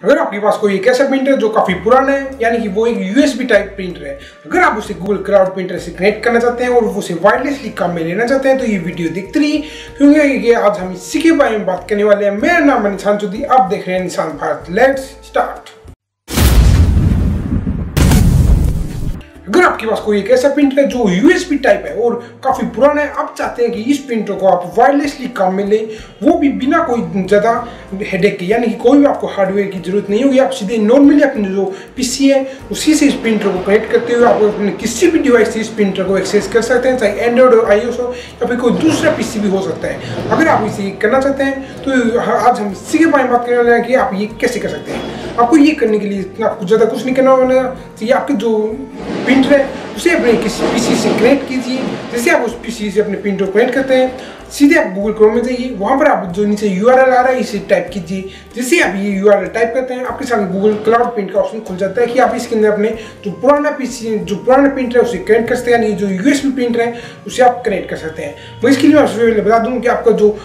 अगर आपके पास कोई एक ऐसा प्रिंटर जो काफी पुराना है, यानी कि वो एक यूएसबी टाइप प्रिंटर है, अगर आप उसे गूगल क्लाउड प्रिंटर से कनेक्ट करना चाहते हैं और उसे वायरलेसली काम में लेना चाहते हैं तो ये वीडियो देखते रहिए, क्योंकि आज हम इसी के बारे में बात करने वाले हैं। मेरा नाम है निशान चौधरी, आप देख रहे हैं निशान भारत। Let's start. अगर आपके पास कोई एक ऐसा प्रिंटर है जो यूएसबी टाइप है और काफी पुराना है, आप चाहते हैं कि इस प्रिंटर को आप वायरलेसली काम में लें, वो भी बिना कोई ज्यादा हेडेक के, यानी कि कोई भी आपको हार्डवेयर की जरूरत नहीं होगी। आप सीधे नॉर्मली अपने जो पीसी है उसी से इस प्रिंटर को कनेक्ट करते हुए आप अपने किसी भी डिवाइस से इस प्रिंटर को एक्सेस कर सकते हैं, चाहे एंड्रॉइड और आईओएस हो या फिर कोई दूसरा पीसी भी हो सकता है। अगर आप इसे करना चाहते हैं तो आज हम इसी के बारे में बात करने वाले हैं कि आप ये कैसे कर सकते हैं। आपको ये करने के लिए आपको ज़्यादा कुछ नहीं करना होगा चाहिए। आपके जो प्रिंटर है उसे अपने किसी पीसी से कनेक्ट कीजिए। जैसे आप उस पीसी से अपने प्रिंटर को कनेक्ट करते हैं, सीधे आप गूगल क्रोम में जाइए, वहाँ पर आप जो नीचे यूआरएल आ रहा है इसे टाइप कीजिए। जैसे आप ये यूआरएल टाइप करते हैं, आपके सामने गूगल क्लाउड प्रिंट का ऑप्शन खुल जाता है कि आप इसके अंदर अपने जो पुराना प्रिंटर है उसे कनेक्ट कर सकते हैं, यानी जो यूएसबी प्रिंटर है उसे आप कनेक्ट कर सकते हैं। मैं इसके लिए सबसे पहले बता दूँ कि आपका जो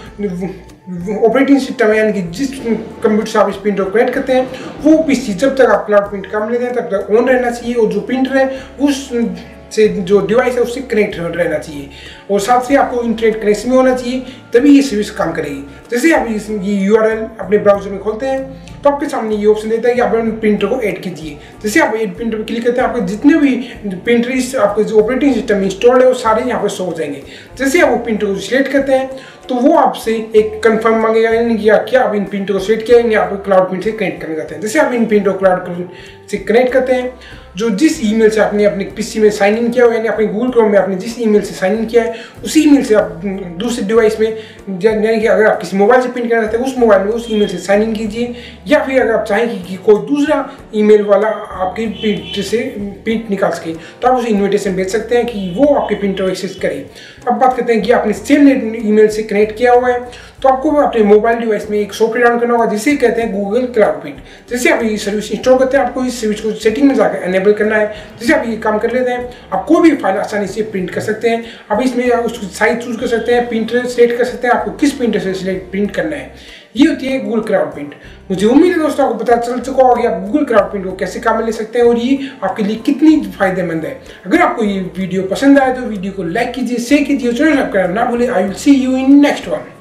ऑपरेटिंग सिस्टम है, यानी कि जिस कंप्यूटर से आप इस प्रिंटर को कनेक्ट करते हैं वो पीसी जब तक आप क्लाउड प्रिंट काम लेते हैं तब तक ऑन रहना चाहिए, और जो प्रिंटर है उस से जो डिवाइस है उससे कनेक्ट रहना चाहिए, और साथ ही आपको इंटरनेट कनेक्शन भी होना चाहिए, तभी ये सर्विस काम करेगी। जैसे आप ये यूआरएल अपने ब्राउजर में खोलते हैं तो आपके सामने ये ऑप्शन देता है कि आप अपने प्रिंटर को ऐड कीजिए। जैसे आप ऐड प्रिंटर पर क्लिक करते हैं, आपके जितने भी प्रिंटर आपके जो ऑपरेटिंग सिस्टम में इंस्टॉल्ड है वो सारे यहाँ पर शो हो जाएंगे। जैसे आप वो प्रिंटर को सिलेक्ट करते हैं तो वो आपसे एक कंफर्म मांगेगा क्या आप इन प्रिंटर को सेट किया या आप क्लाउड प्रिंट से कनेक्ट करना चाहते हैं। जैसे आप इन प्रिंटर को क्लाउड से कनेक्ट करते हैं, जो जिस ईमेल से आपने अपने पीसी में साइन इन किया हो, यानी अपने गूगल क्रोम में आपने जिस ईमेल से साइन इन किया है उसी ईमेल से आप दूसरे डिवाइस में, यानी कि अगर आप किसी मोबाइल से प्रिंट करना चाहते हैं उस मोबाइल में उस ईमेल से साइन इन कीजिए, या फिर अगर आप चाहें कि कोई दूसरा ईमेल वाला आपके प्रिंटर से प्रिंट निकाल सके तो आप उसे इन्विटेशन भेज सकते हैं कि वो आपके प्रिंटर को एक्सेस करे। अब बात करते हैं कि आपने सेम ईमेल से कनेक्ट किया हुआ है तो आपको अपने मोबाइल डिवाइस में एक सॉफ्टवेयर डाउनलोड करना होगा जिसे कहते हैं गूगल क्लाउड प्रिंट। जैसे आप ये सर्विस इंस्टॉल करते हैं, आपको इस सर्विस को सेटिंग में जाकर एनेबल करना है। जैसे आप ये काम कर लेते हैं, आप कोई भी फाइल आसानी से प्रिंट कर सकते हैं। आप इसमें उसको साइज चूज कर सकते हैं, प्रिंटर सिलेक्ट कर सकते हैं, आपको किस प्रिंटर से सिलेक्ट प्रिंट करना है। ये होती है गूगल क्लाउड प्रिंट। मुझे उम्मीद है दोस्तों आपको पता चल चुका होगा कि आप गूगल क्लाउड प्रिंट को कैसे काम में ले सकते हैं और ये आपके लिए कितनी फायदेमंद है। अगर आपको ये वीडियो पसंद आए तो वीडियो को लाइक कीजिए, शेयर कीजिए, चैनल सब्सक्राइब करना ना भूलें। I will see you in next one.